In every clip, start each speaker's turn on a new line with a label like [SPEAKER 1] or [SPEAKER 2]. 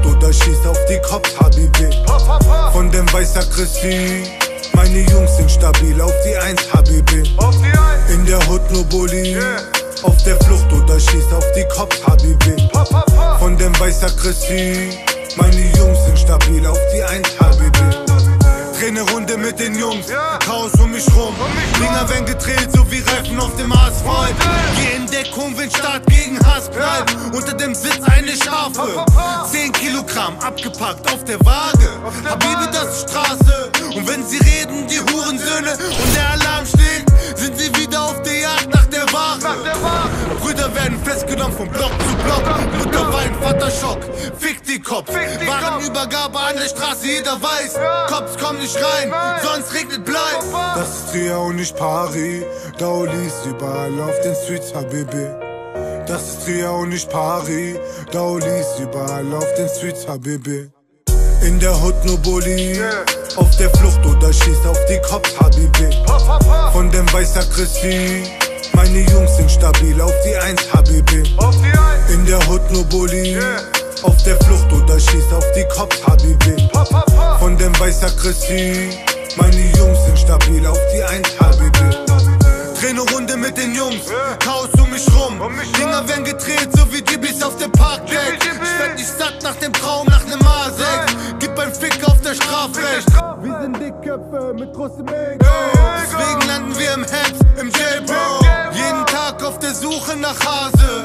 [SPEAKER 1] Flucht oder schießt auf die Cops, Habibi. Von dem Weißer Christi, meine Jungs sind stabil, auf die 1, Habibi. In der Hood nur Bulli, auf der Flucht oder schießt auf die Cops, Habibi. Von dem Weißer Christi, meine Jungs sind stabil, auf die 1, Habibi. Dreh ne Runde mit den Jungs, Chaos um mich rum. Dinger werden gedreht, so wie Reifen auf dem Asphalt. Geh in Deckung, wenn Start gegen Hass bleibt. Unter dem Sitz eine Schafe, 10 Kilogramm abgepackt auf der Waage. Habibi, das ist Straße. Und wenn sie reden, die Hurensöhne und der Alarm schlägt, sind sie wieder auf der Jagd nach der Ware. Brüder werden festgenommen von Block zu Block. Mutter weint, Vater Schock, fick die Kopf. Warenübergabe an der Straße, jeder weiß. Cops kommen nicht rein, sonst regnet Blei. Das ist Trier und nicht Paris, Daulis überall auf den Streets, Habibi. Das ist Trier und nicht Paris, Daulis überall auf den Streets, Habibi. In der Hood nur Bulli, auf der Flucht oder schießt auf die Cops, Habibi. Von dem Weißer Christi, meine Jungs sind stabil, auf die 1, Habibi. In der Hood nur Bulli, auf der Flucht oder schießt auf die Cops, Habibi. Von dem Weißer Christi, meine Jungs sind stabil, auf die 1, Habibi. Dreh ne Runde mit den Jungs, Chaos um mich rum. Dinger werden gedreht, so wie Dibis auf dem Parkdeck. Ich werd nicht satt nach dem Traum, nach nem A6. Gib ein Fick auf der Strafrecht. Wir sind Dickköpfe mit großem Ego. Deswegen landen wir im Heads, im Jailbro. Jeden Tag auf der Suche nach Hase.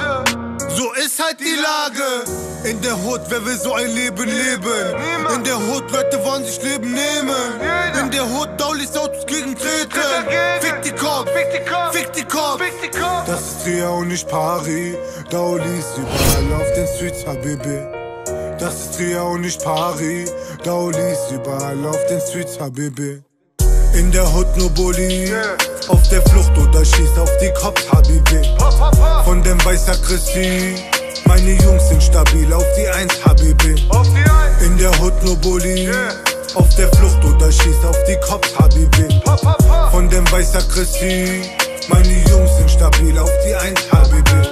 [SPEAKER 1] So ist halt die Lage. In der Hood, wer will so ein Leben leben? In der Hood, Leute wollen sich Leben nehmen. In der Hood, Daulis Autos gegentreten. Fick die Cops, fick die Cops. Das ist Trier und nicht Paris, Daulis überall auf den Streets, Habibi. Das ist Trier und nicht Paris, Daulis überall auf den Streets, Habibi. In der Hood nur Bulli, auf der Flucht oder schießt auf die Cops, Habibi. Von dem Weißer Christi, meine Jungs sind stabil, auf die 1, Habibi. In der Hood nur Bulli, auf der Flucht oder schießt auf die Cops, Habibi. Von dem Weißer Christi, meine Jungs sind stabil, auf die 1, Habibi.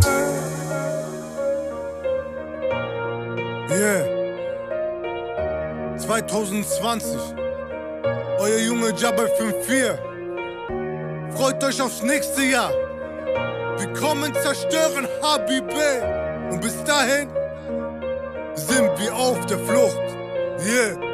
[SPEAKER 1] Yeah, 2020, euer Junge Jabal 54. Freut euch aufs nächste Jahr. Wir kommen zerstören, Habibi. Und bis dahin sind wir auf der Flucht. Yeah.